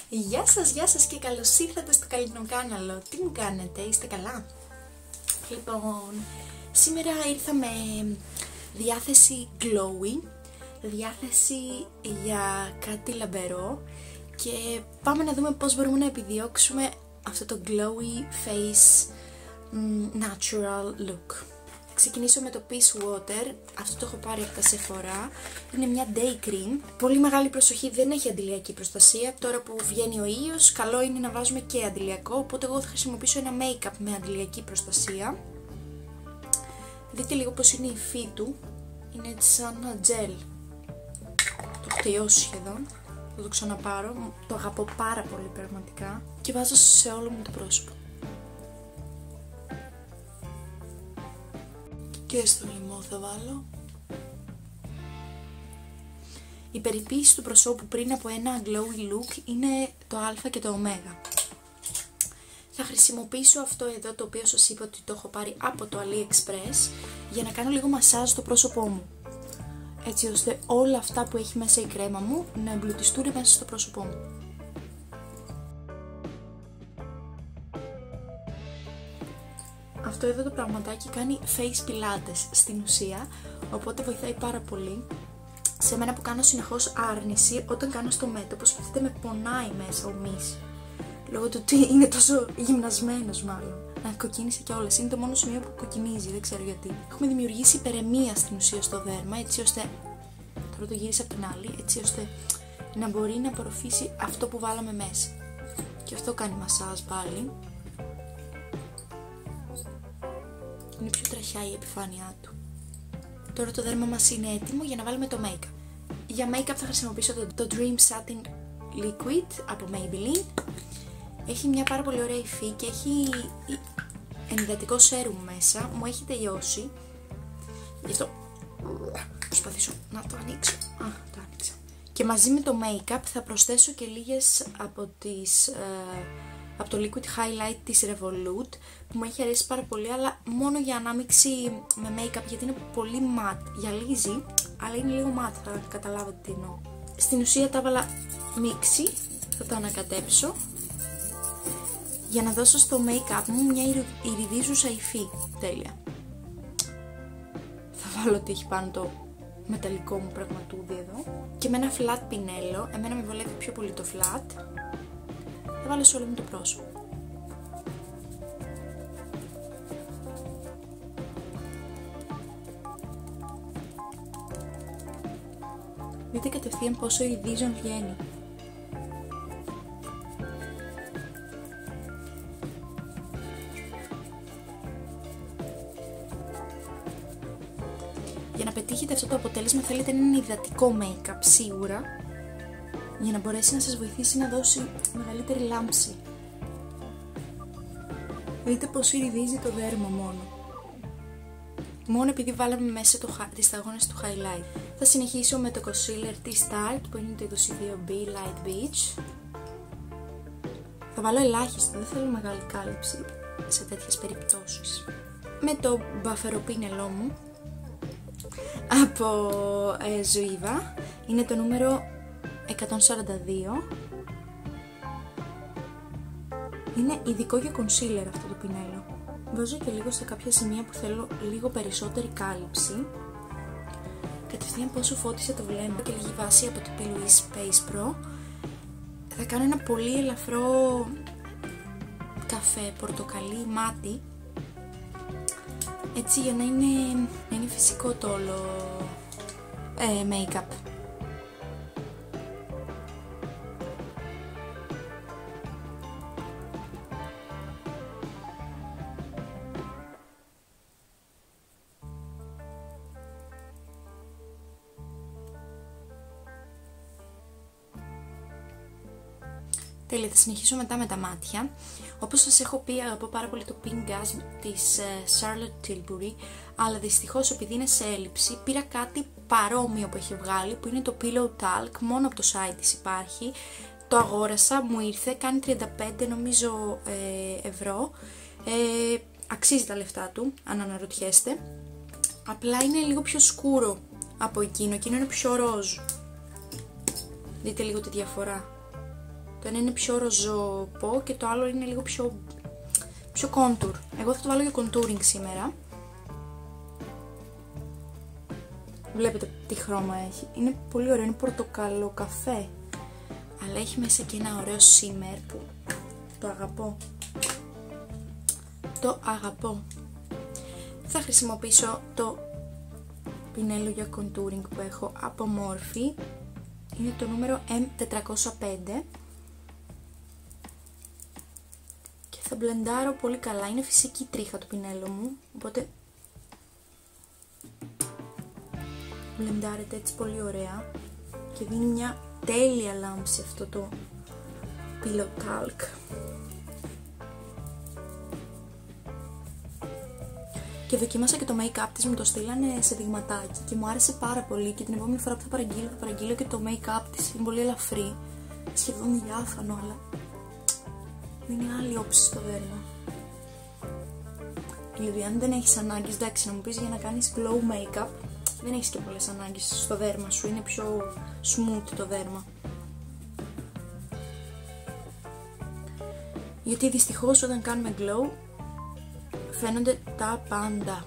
Γεια σας και καλώς ήρθατε στο Καλλιτεχνικό Κάναλο. Τι μου κάνετε, είστε καλά? Λοιπόν, σήμερα ήρθα με διάθεση glowy, διάθεση για κάτι λαμπερό και πάμε να δούμε πώς μπορούμε να επιδιώξουμε αυτό το glowy face natural look. Ξεκινήσω με το Peace Water, αυτό το έχω πάρει από τα Sephora, είναι μια day cream, πολύ μεγάλη προσοχή, δεν έχει αντιλιακή προστασία, τώρα που βγαίνει ο ήλιος καλό είναι να βάζουμε και αντιλιακό, οπότε εγώ θα χρησιμοποιήσω ένα make-up με αντιλιακή προστασία. Δείτε λίγο πως είναι η υφή του, είναι έτσι σαν ένα gel, το έχω τελειώσει σχεδόν, θα το ξαναπάρω, το αγαπώ πάρα πολύ πραγματικά και βάζω σε όλο μου το πρόσωπο. Και στο λαιμό θα βάλω. Η περιποίηση του προσώπου πριν από ένα glowy look είναι το α και το ω. Θα χρησιμοποιήσω αυτό εδώ το οποίο σας είπα ότι το έχω πάρει από το AliExpress για να κάνω λίγο μασάζ στο πρόσωπό μου. Έτσι ώστε όλα αυτά που έχει μέσα η κρέμα μου να εμπλουτιστούν μέσα στο πρόσωπό μου. Αυτό εδώ το πραγματάκι κάνει face pilates στην ουσία, οπότε βοηθάει πάρα πολύ. Σε μένα που κάνω συνεχώς άρνηση, όταν κάνω στο μέτωπο, σκεφτείτε με πονάει μέσα ο μυς. Λόγω του ότι είναι τόσο γυμνασμένος μάλλον. Κοκκίνησε κιόλας, είναι το μόνο σημείο που κοκκινίζει, δεν ξέρω γιατί. Έχουμε δημιουργήσει υπερεμία στην ουσία στο δέρμα, έτσι ώστε, τώρα το γύρισα από την άλλη, έτσι ώστε να μπορεί να απορροφήσει αυτό που βάλαμε μέσα. Και αυτό κάνει μασάζ πάλι. Είναι πιο τραχιά η επιφάνειά του. Τώρα το δέρμα μας είναι έτοιμο για να βάλουμε το make-up. Για make-up θα χρησιμοποιήσω το Dream Satin Liquid από Maybelline. Έχει μια πάρα πολύ ωραία υφή και έχει ενυδατικό σέρουμ μέσα. Μου έχει τελειώσει. Γι' αυτό προσπαθήσω να το ανοίξω. Το άνοιξα. Και μαζί με το make-up θα προσθέσω και λίγες από το Liquid Highlight της Revolute που μου έχει αρέσει πάρα πολύ, αλλά μόνο για ανάμειξη με make-up γιατί είναι πολύ matte, γυαλίζει αλλά είναι λίγο matte, θα καταλάβετε τι εννοώ. Στην ουσία τα έβαλα μίξη, θα τα ανακατέψω για να δώσω στο make-up μου μια ιριδίζουσα υφή. Τέλεια. Θα βάλω ότι έχει πάνω το μεταλλικό μου πραγματούδι εδώ και με ένα flat πινέλο, εμένα με βολεύει πιο πολύ το flat. Θα βάλω σε όλο μου το πρόσωπο. Δείτε κατευθείαν πόσο iridizon βγαίνει. Για να πετύχετε αυτό το αποτέλεσμα θέλετε ένα υδατικό make-up σίγουρα, για να μπορέσει να σας βοηθήσει να δώσει μεγαλύτερη λάμψη. Δείτε πως ιριδίζει το δέρμα μόνο επειδή βάλαμε μέσα τις σταγόνες του highlight. Θα συνεχίσω με το concealer της Tarte που είναι το 22B Light Beach. Θα βάλω ελάχιστο, δεν θέλω μεγάλη κάλυψη σε τέτοιες περιπτώσεις. Με το μπαφεροπίνελό μου από Zoeva, είναι το νούμερο 142. Είναι ειδικό για concealer αυτό το πινέλο. Βάζω και λίγο σε κάποια σημεία που θέλω λίγο περισσότερη κάλυψη. Κατευθείαν πόσο φώτισε το βλέμμα και λίγη βάση από το P. Louise Face Pro. Θα κάνω ένα πολύ ελαφρό καφέ πορτοκαλί μάτι, έτσι για να είναι φυσικό το όλο make-up. Τέλεια, θα συνεχίσω μετά με τα μάτια. Όπως σας έχω πει, αγαπώ πάρα πολύ το Pink Gas της Charlotte Tilbury, αλλά δυστυχώς επειδή είναι σε έλλειψη, πήρα κάτι παρόμοιο που έχει βγάλει, που είναι το Pillow Talc, μόνο από το site της υπάρχει. Το αγόρασα, μου ήρθε, κάνει 35 νομίζω ευρώ. Αξίζει τα λεφτά του, αν αναρωτιέστε. Απλά είναι λίγο πιο σκούρο από εκείνο είναι πιο ροζ. Δείτε λίγο τη διαφορά. Το ένα είναι πιο ροζοπό και το άλλο είναι λίγο πιο contour. Εγώ θα το βάλω για contouring σήμερα. Βλέπετε τι χρώμα έχει. Είναι πολύ ωραίο, είναι πορτοκαλό καφέ. Αλλά έχει μέσα και ένα ωραίο shimmer που το αγαπώ. Το αγαπώ. Θα χρησιμοποιήσω το πινέλο για contouring που έχω από Morphe. Είναι το νούμερο M405. Και θα μπλεντάρω πολύ καλά. Είναι φυσική τρίχα το πινέλο μου. Οπότε μπλεντάρεται έτσι πολύ ωραία. Και δίνει μια τέλεια λάμψη αυτό το Pillow Talc. Και δοκίμασα και το make-up της, μου το στείλανε σε δειγματάκι και μου άρεσε πάρα πολύ και την επόμενη φορά που θα παραγγείλω και το make-up της. Είναι πολύ ελαφρύ, σχεδόν διάφανο, αλλά είναι άλλη όψη στο δέρμα. Δηλαδή αν δεν έχεις ανάγκη, εντάξει, να μου πεις για να κάνεις glow make-up, δεν έχεις και πολλές ανάγκες στο δέρμα σου, είναι πιο smooth το δέρμα. Γιατί δυστυχώς όταν κάνουμε glow φαίνονται τα πάντα.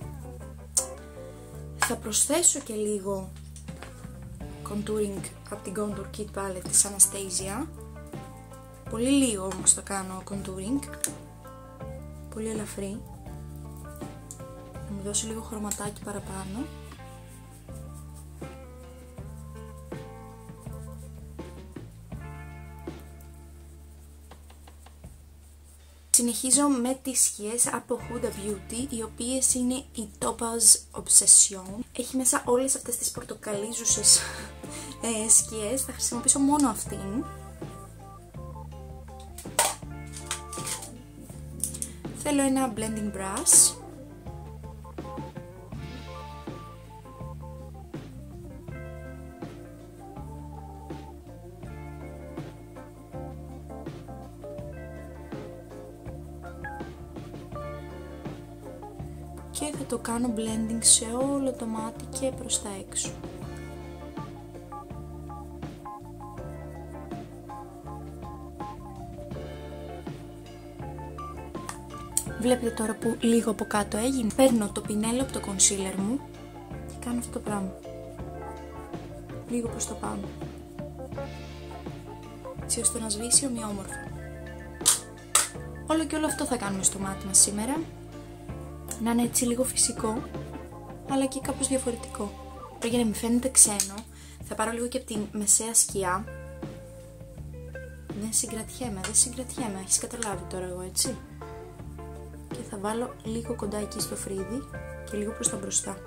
Θα προσθέσω και λίγο contouring από την Contour Kit Palette της Anastasia. Πολύ λίγο όμως θα κάνω contouring. Πολύ ελαφρύ. Να μου δώσει λίγο χρωματάκι παραπάνω. Συνεχίζω με τις σκιές από Huda Beauty, οι οποίες είναι η Topaz Obsession. Έχει μέσα όλες αυτές τις πορτοκαλίζουσες σκιές, θα χρησιμοποιήσω μόνο αυτήν. Θέλω ένα blending brush. Και θα το κάνω blending σε όλο το μάτι και προς τα έξω. Βλέπετε τώρα που λίγο από κάτω έγινε. Παίρνω το πινέλο από το concealer μου και κάνω αυτό το πράγμα. Λίγο προς το πάνω. Έτσι ώστε να σβήσει ομοιόμορφα. Όλο και όλο αυτό θα κάνουμε στο μάτι μας σήμερα. Να είναι έτσι λίγο φυσικό, αλλά και κάπως διαφορετικό. Τώρα για να μην φαίνεται ξένο, θα πάρω λίγο και από τη μεσαία σκιά. Δεν συγκρατιέμαι, έχεις καταλάβει τώρα εγώ, έτσι. Και θα βάλω λίγο κοντά εκεί στο φρύδι και λίγο προς τα μπροστά.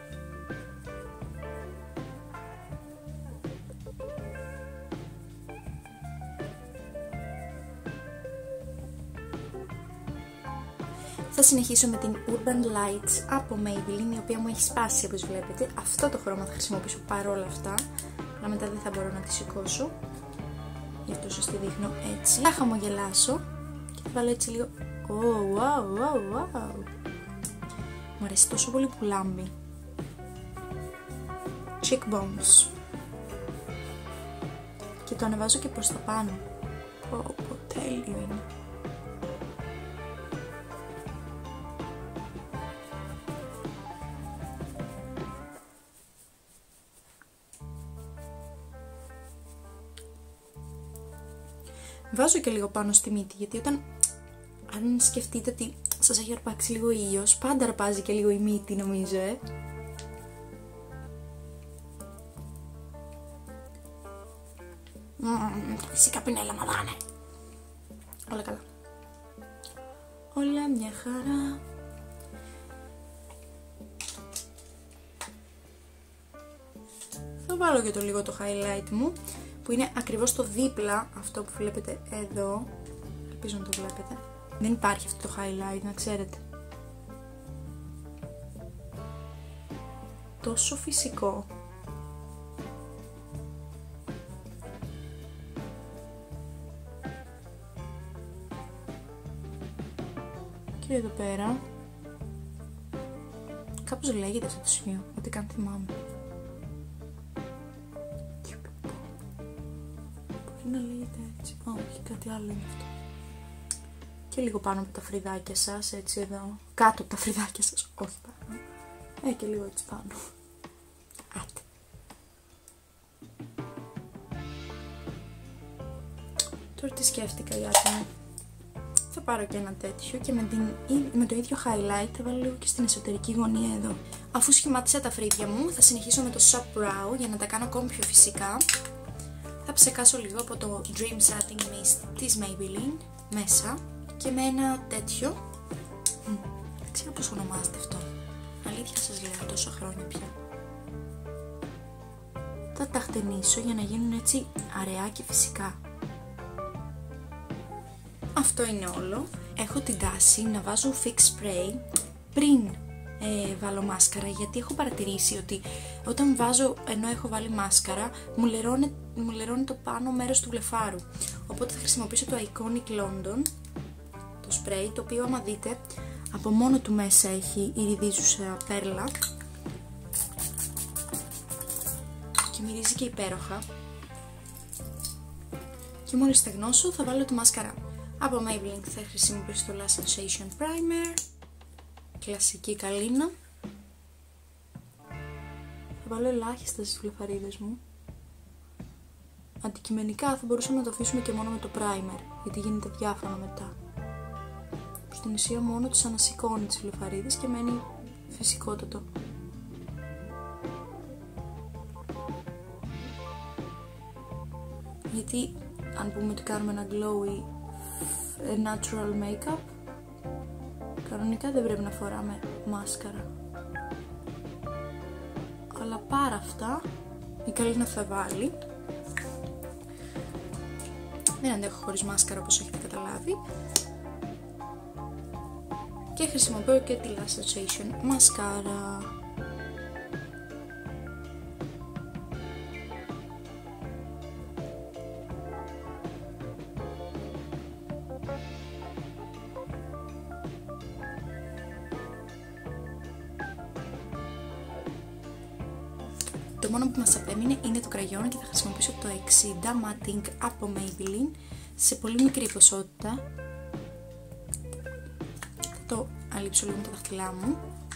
Θα συνεχίσω με την Urban Lights από Maybelline, η οποία μου έχει σπάσει όπως βλέπετε. Αυτό το χρώμα θα χρησιμοποιήσω παρόλα αυτά, αλλά μετά δεν θα μπορώ να τη σηκώσω. Γι' αυτό σας τη δείχνω έτσι. Θα χαμογελάσω και θα βάλω έτσι λίγο. Oh, wow, wow, wow. Μου αρέσει τόσο πολύ που λάμπει. Cheekbones. Και το ανεβάζω και προς τα πάνω. Τέλειο είναι. Βάζω και λίγο πάνω στη μύτη, γιατί αν σκεφτείτε ότι σας έχει αρπάξει λίγο ήλιος, πάντα αρπάζει και λίγο η μύτη νομίζω, Φυσικά πινέλα μαδάνε. Όλα καλά. Όλα μια χαρά. Θα βάλω και το λίγο το highlight μου, που είναι ακριβώς το δίπλα, αυτό που βλέπετε εδώ. Ελπίζω να το βλέπετε. Δεν υπάρχει αυτό το highlight, να ξέρετε. Τόσο φυσικό. Και εδώ πέρα κάπως λέγεται αυτό το σημείο, ότι καν θυμάμαι. Μπορεί να λέγεται έτσι. Όχι, κάτι άλλο είναι αυτό. Και λίγο πάνω από τα φρυδάκια σας, έτσι εδώ. Κάτω από τα φρυδάκια σας, όχι πάνω. Και λίγο έτσι πάνω. Άτε. Τώρα τι σκέφτηκα για άτομο. Θα πάρω και ένα τέτοιο και με το ίδιο highlight θα βάλω λίγο και στην εσωτερική γωνία εδώ. Αφού σχημάτισα τα φρύδια μου, θα συνεχίσω με το Shop Brow για να τα κάνω ακόμη πιο φυσικά. Θα ψεκάσω λίγο από το Dream Satin Mist της Maybelline μέσα και με ένα τέτοιο. Δεν ξέρω πώς ονομάζεται αυτό. Αλήθεια σας λέω, τόσα χρόνια πια. Θα τα χτενίσω για να γίνουν έτσι αραιά και φυσικά. Αυτό είναι όλο. Έχω την τάση να βάζω fix spray πριν βάλω μάσκαρα, γιατί έχω παρατηρήσει ότι όταν βάζω ενώ έχω βάλει μάσκαρα μου λερώνει το πάνω μέρος του βλεφάρου. Οπότε θα χρησιμοποιήσω το Iconic London, το spray, το οποίο άμα δείτε από μόνο του μέσα έχει ιριδίζουσα πέρλα και μυρίζει και υπέροχα. Και μόλις στεγνώσω θα βάλω τη μάσκαρα. Από Maybelline θα χρησιμοποιήσω το Lash Sensation Primer, κλασική καλύνα. Θα βάλω ελάχιστα στις βλεφαρίδες μου. Αντικειμενικά θα μπορούσαμε να το αφήσουμε και μόνο με το primer, γιατί γίνεται διάφανο μετά. Στην ουσία μόνο τους ανασηκώνει τις βλεφαρίδες και μένει φυσικότατο. Γιατί αν πούμε ότι κάνουμε ένα glowy natural makeup, κανονικά δεν πρέπει να φοράμε μάσκαρα. Αλλά πάρα αυτά η Καλίνα θα βάλει. Δεν αντέχω χωρίς μάσκαρα, όπως έχετε καταλάβει. Και χρησιμοποιώ και τη Lash Sensation μασκάρα. Το μόνο που μας απέμεινε είναι το κραγιόν και θα χρησιμοποιήσω το 60 Matte Ink από Maybelline σε πολύ μικρή ποσότητα. Θα το αλείψω λίγο με τα δάχτυλά μου.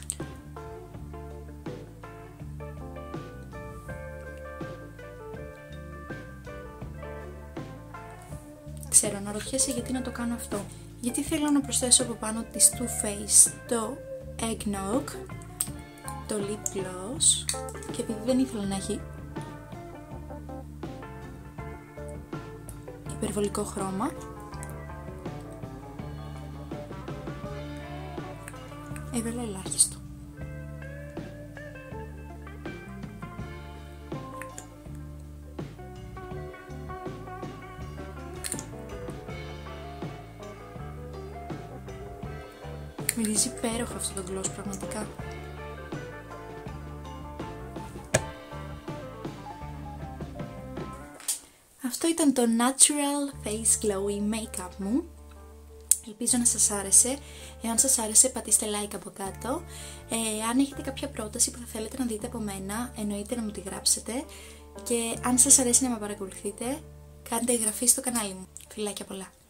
Ξέρω, αναρωτιέσαι γιατί να το κάνω αυτό. Γιατί θέλω να προσθέσω από πάνω της Too Faced το Eggnog, το Lip Gloss, και επειδή δεν ήθελα να έχει υπερβολικό χρώμα, έβαλα ελάχιστο. Μυρίζει υπέροχο αυτό το gloss πραγματικά. Αυτό ήταν το Natural Face Glowy Makeup μου. Ελπίζω να σας άρεσε. Εάν σας άρεσε πατήστε like από κάτω. Αν έχετε κάποια πρόταση που θα θέλετε να δείτε από μένα, εννοείται να μου τη γράψετε. Και αν σας αρέσει να με παρακολουθείτε, κάντε εγγραφή στο κανάλι μου. Φιλάκια πολλά!